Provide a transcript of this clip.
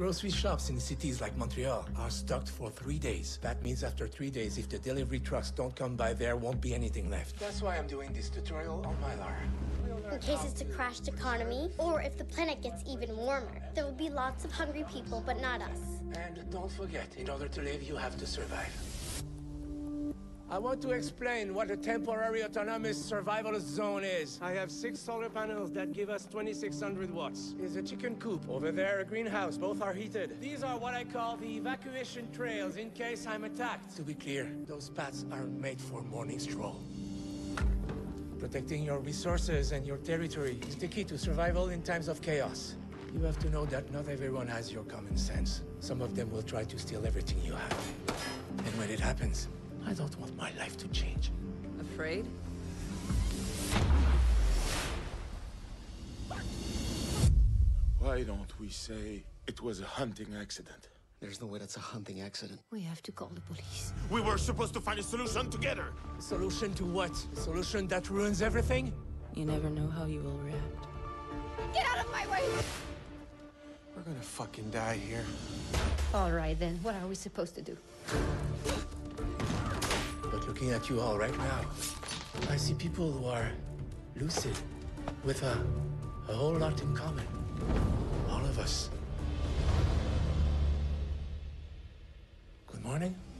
Grocery shops in cities like Montreal are stocked for 3 days. That means after 3 days, if the delivery trucks don't come by, there won't be anything left. That's why I'm doing this tutorial on Mylar. In case it's a crashed economy, or if the planet gets even warmer. There will be lots of hungry people, but not us. And don't forget, in order to live, you have to survive. I want to explain what a temporary autonomous survivalist zone is. I have 6 solar panels that give us 2,600 watts. There's a chicken coop. Over there, a greenhouse. Both are heated. These are what I call the evacuation trails in case I'm attacked. To be clear, those paths are made for morning stroll. Protecting your resources and your territory is the key to survival in times of chaos. You have to know that not everyone has your common sense. Some of them will try to steal everything you have. And when it happens, I don't want my life to change. Afraid? Why don't we say it was a hunting accident? There's no way that's a hunting accident. We have to call the police. We were supposed to find a solution together! Solution to what? A solution that ruins everything? You never know how you will react. Get out of my way! We're gonna fucking die here. All right, then. What are we supposed to do? But looking at you all right now, I see people who are lucid, with a whole lot in common. All of us. Good morning.